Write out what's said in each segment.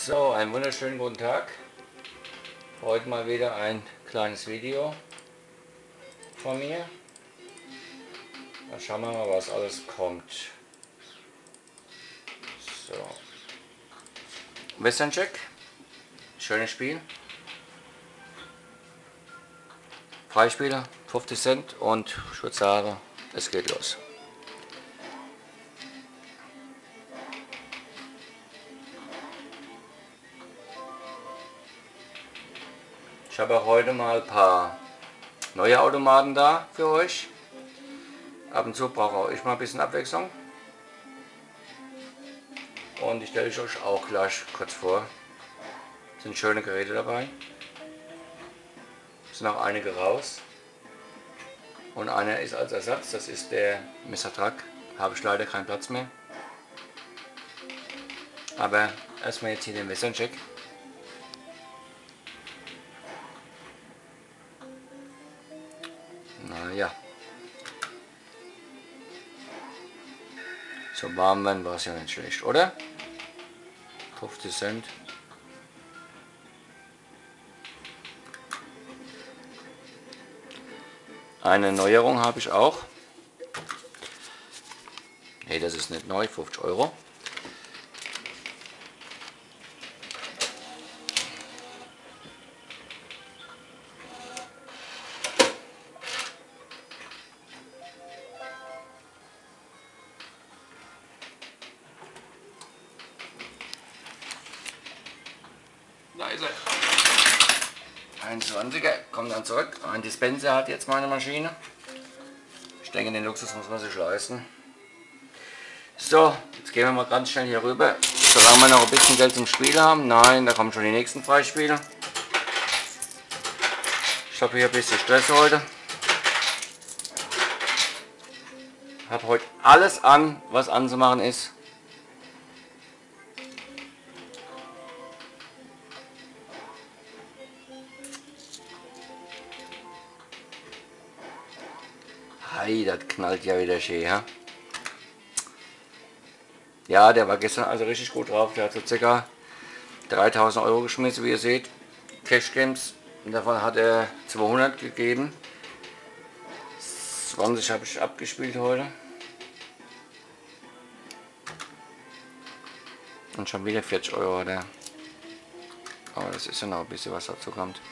So, einen wunderschönen guten Tag. Heute mal wieder ein kleines Video von mir. Dann schauen wir mal, was alles kommt. So. Western Check. Schönes Spiel. Freispieler, 50 Cent und ich würde sagen, es geht los. Ich habe auch heute mal ein paar neue Automaten da für euch. Ab und zu brauche auch ich mal ein bisschen Abwechslung. Und die stelle ich euch auch gleich kurz vor. Es sind schöne Geräte dabei. Es sind auch einige raus. Und einer ist als Ersatz, das ist der Mr. Truck. Habe ich leider keinen Platz mehr. Aber erstmal jetzt hier den Western Check. Naja. So warm werden war es ja nicht schlecht, oder? 50 Cent. Eine Neuerung habe ich auch. Nee, das ist nicht neu, 50 Euro. Da ist er. Ein 20er, kommt dann zurück. Ein Dispenser hat jetzt meine Maschine. Ich denke, den Luxus muss man sich leisten. So, jetzt gehen wir mal ganz schnell hier rüber. Solange wir noch ein bisschen Geld zum Spiel haben. Nein, da kommen schon die nächsten Freispiele. Ich habe hier ein bisschen Stress heute. Habe heute alles an, was anzumachen ist. Hey, das knallt ja wieder schön, ja? Ja, der war gestern also richtig gut drauf. Der hat so ca. 3000 Euro geschmissen, wie ihr seht. Cash Games. Und davon hat er 200 gegeben. 20 habe ich abgespielt heute. Und schon wieder 40 Euro hat er. Aber das ist ja noch ein bisschen, was dazu kommt.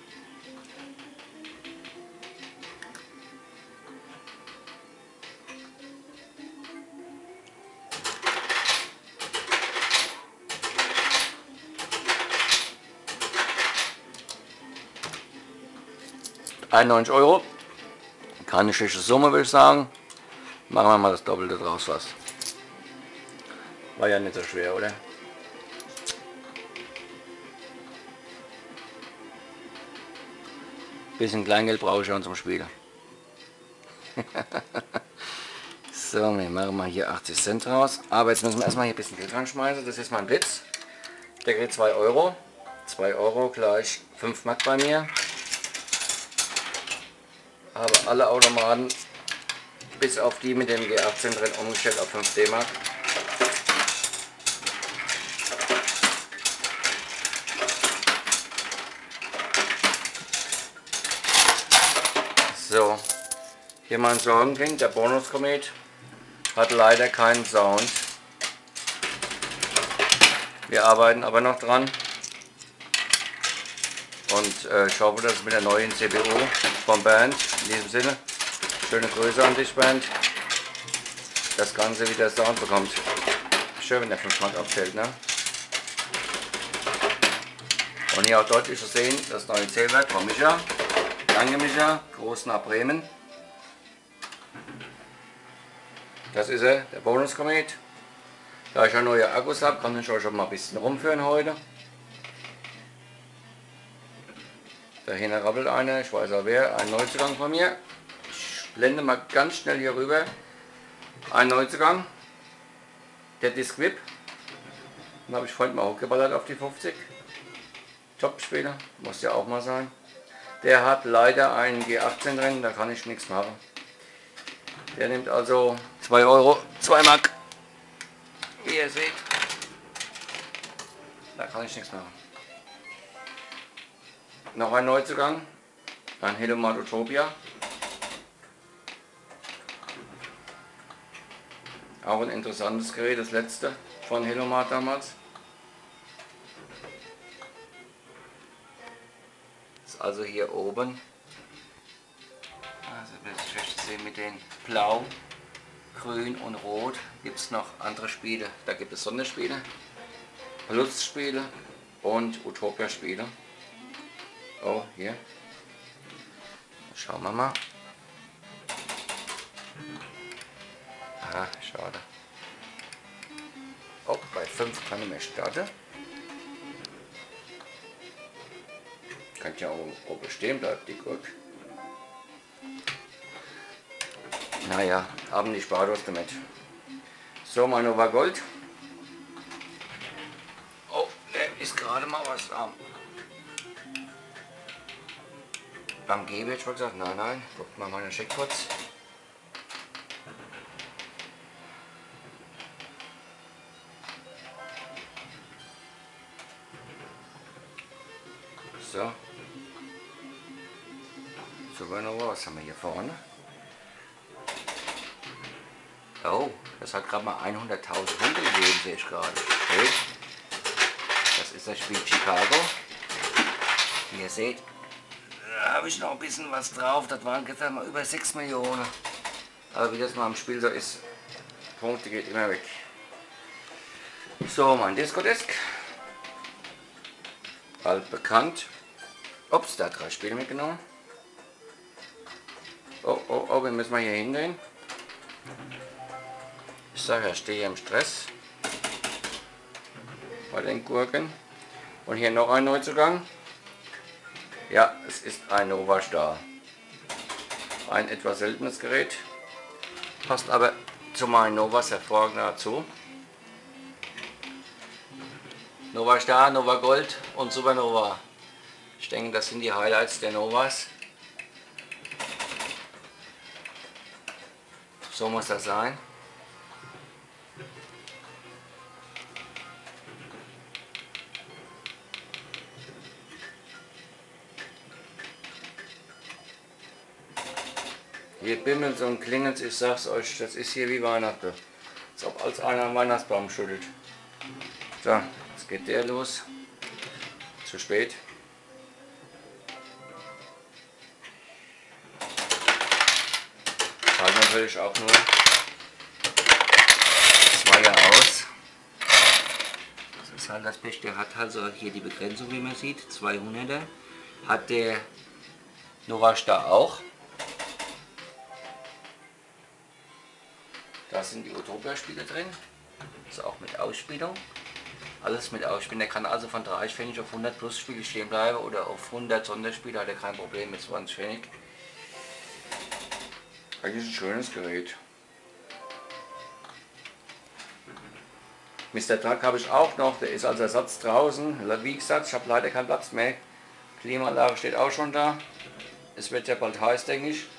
€91. Keine schlechte Summe, würde ich sagen. Machen wir mal das Doppelte draus was. War ja nicht so schwer, oder? Bisschen Kleingeld brauche ich schon zum Spielen. So, wir machen mal hier 80 Cent raus. Aber jetzt müssen wir erstmal hier ein bisschen Geld reinschmeißen. Das ist mein Blitz. Der kriegt 2 Euro. 2 Euro gleich 5 Mark bei mir. Habe alle Automaten bis auf die mit dem G18 drin umgestellt auf 5 D-Mark. So, hier mein Sorgenkind, der Bonuskomet, hat leider keinen Sound. Wir arbeiten aber noch dran. Und ich hoffe, dass es mit der neuen CPU vom Bernd, in diesem Sinne, schöne Grüße an dich, Bernd, das Ganze wieder Sound bekommt. Schön, wenn der 5 Mark abfällt, ne? Und hier auch deutlich zu sehen, das neue Zählwerk von Micha. Danke Micha, Gruß nach Bremen. Das ist er, der Bonuskomet. Da ich ja neue Akkus habe, kann ich euch schon mal ein bisschen rumführen heute. Dahinter rappelt einer, ich weiß auch wer, ein Neuzugang von mir. Ich blende mal ganz schnell hier rüber. Ein Neuzugang, der Disc Whip. Den habe ich vorhin mal hochgeballert auf die 50. Top-Spieler, muss ja auch mal sein. Der hat leider einen G18 drin, da kann ich nichts machen. Der nimmt also 2 Euro, 2 Mark, wie ihr seht. Da kann ich nichts machen. Noch ein Neuzugang, ein Helomat Utopia. Auch ein interessantes Gerät, das letzte von Helomat damals. Ist also hier oben, also das ist schlecht zu sehen mit den Blau, Grün und Rot, gibt es noch andere Spiele. Da gibt es Sonderspiele, Lustspiele und Utopia-Spiele. Oh, hier. Schauen wir mal. Ah, schade. Oh, bei 5 kann ich mehr starten. Kann ja auch oben stehen bleiben, die Gurke. Naja, haben die Spaß damit. So, mein Nova Gold. Oh, der ist gerade mal was am Geben, hätte ich mal gesagt. Nein, nein, guckt mal meinen Check kurz. So. Supernova, was haben wir hier vorne? Oh, das hat gerade mal 100.000 Punkte gegeben, sehe ich gerade. Okay. Das ist das Spiel Chicago. Wie ihr seht, da habe ich noch ein bisschen was drauf. Das waren gestern mal über 6 Millionen. Aber wie das mal im Spiel so ist, Punkte geht immer weg. So, mein Disco-Desk. Altbekannt. Ups, da hat 3 Spiele mitgenommen. Oh, oh, oh, wir müssen mal hier hingehen. Ich sage, ich stehe im Stress bei den Gurken. Und hier noch ein Neuzugang. Ja, es ist ein Nova Star. Ein etwas seltenes Gerät. Passt aber zu meinen Novas hervorragend dazu. Nova Star, Nova Gold und Supernova. Ich denke, das sind die Highlights der Novas. So muss das sein. Hier bimmelt und klingelt, ich sag's euch, das ist hier wie Weihnachten. Als ob als einer am Weihnachtsbaum schüttelt. So, jetzt geht der los. Zu spät. Halt natürlich auch nur 2er aus. Das ist halt das Pech, der hat halt so hier die Begrenzung, wie man sieht, 200er. Hat der Nova Star auch. Da sind die Utopia-Spiele drin. Also auch mit Ausspielung. Alles mit Ausspielen. Der kann also von 30 Pfennig auf 100 plus Spiele stehen bleiben oder auf 100 Sonderspiele, hat er kein Problem mit 20 Pfennig. Eigentlich ein schönes Gerät. Mr. Truck habe ich auch noch, der ist als Ersatz draußen. Wie gesagt, ich habe leider keinen Platz mehr. Klimaanlage steht auch schon da. Es wird ja bald heiß, denke ich.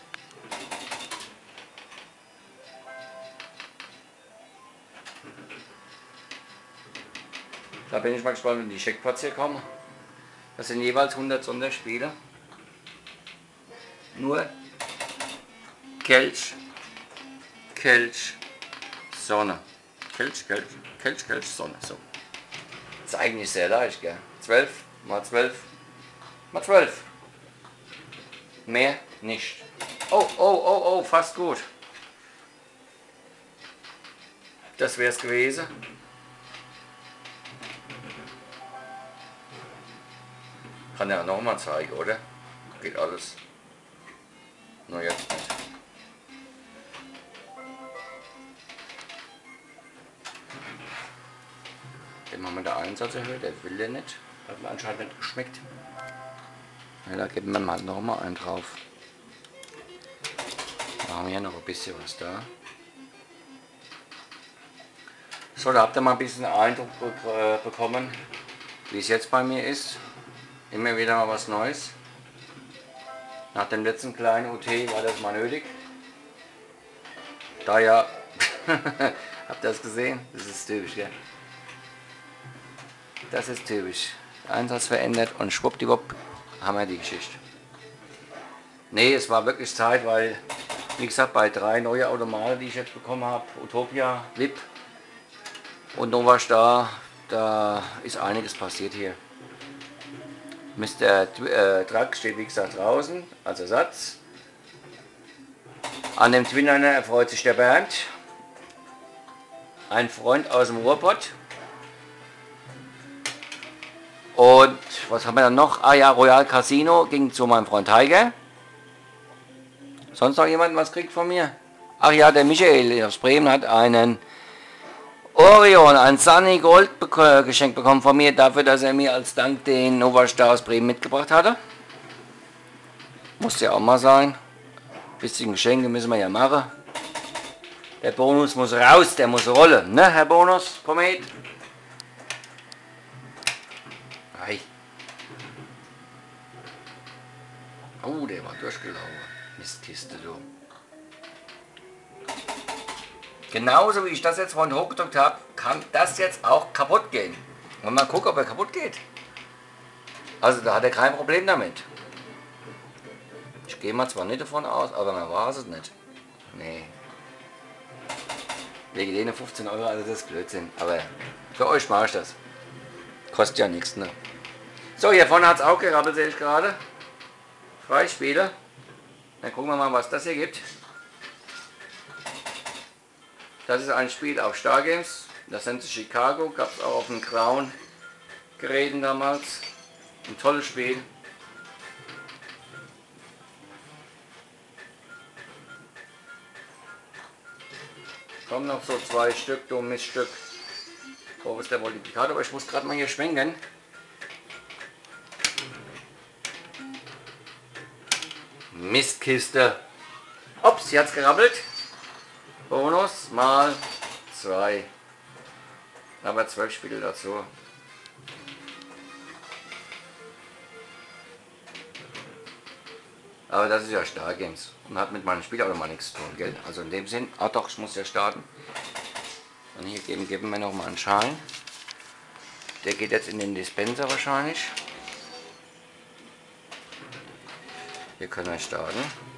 Da bin ich mal gespannt, wenn die Checkpots hier kommen. Das sind jeweils 100 Sonderspiele. Nur Kelch, Kelch, Sonne. Kelch, Kelch, Kelch, Kelch, Sonne. So. Das ist eigentlich sehr leicht, gell? 12 mal 12 mal 12. Mehr nicht. Oh, oh, oh, oh, fast gut. Das wäre es gewesen. Kann ja noch mal zeigen, oder? Geht alles. Nur jetzt nicht. Dem haben wir den Einsatz erhöht, der will der nicht. Hat mir anscheinend nicht geschmeckt. Ja, da geben wir mal noch mal einen drauf. Da haben wir ja noch ein bisschen was da. So, da habt ihr mal ein bisschen Eindruck bekommen, wie es jetzt bei mir ist. Immer wieder mal was Neues. Nach dem letzten kleinen UT war das mal nötig. Da ja, habt ihr das gesehen? Das ist typisch, gell? Das ist typisch. Einsatz verändert und schwuppdiwupp haben wir die Geschichte. Nee, es war wirklich Zeit, weil, wie gesagt, bei 3 neue Automaten, die ich jetzt bekommen habe, Utopia, VIP und Novastar, da ist einiges passiert hier. Mr. Truck steht wie gesagt draußen als Ersatz. An dem Twinliner erfreut sich der Bernd, ein Freund aus dem Ruhrpott. Und was haben wir dann noch? Ah ja, Royal Casino ging zu meinem Freund Tiger. Sonst noch jemand was kriegt von mir? Ach ja, der Michael aus Bremen hat einen Orion, ein Sunny Gold geschenkt bekommen von mir, dafür, dass er mir als Dank den Novastar aus Bremen mitgebracht hatte. Muss ja auch mal sein. Bisschen Geschenke müssen wir ja machen. Der Bonus muss raus, der muss rollen, ne, Herr Bonus, Komet? Hey. Oh, der war durchgelaufen. Mistkiste, du. Genauso wie ich das jetzt vorhin hochgedrückt habe, kann das jetzt auch kaputt gehen. Und mal gucken, ob er kaputt geht. Also da hat er kein Problem damit. Ich gehe mal zwar nicht davon aus, aber man weiß es nicht. Nee. Wegen denen 15 Euro, also das ist Blödsinn. Aber für euch mache ich das. Kostet ja nichts, ne? So, hier vorne hat es auch gerappelt, sehe ich gerade. Freispiele. Dann gucken wir mal, was das hier gibt. Das ist ein Spiel auf Stargames. Das nennt sich Chicago. Gab es auch auf den grauen Geräten damals. Ein tolles Spiel. Kommen noch so 2 Stück, du Miststück. Wo ist der Multiplikator? Aber ich muss gerade mal hier schwenken. Mistkiste. Ups, hier hat es gerappelt. Bonus mal 2. Aber 12 Spiele dazu. Aber das ist ja Stargames und hat mit meinem Spiel auch mal nichts zu tun, gell? Also in dem Sinn, ah doch, ich muss ja starten. Und hier geben wir noch mal einen Schein. Der geht jetzt in den Dispenser wahrscheinlich. Hier können wir starten.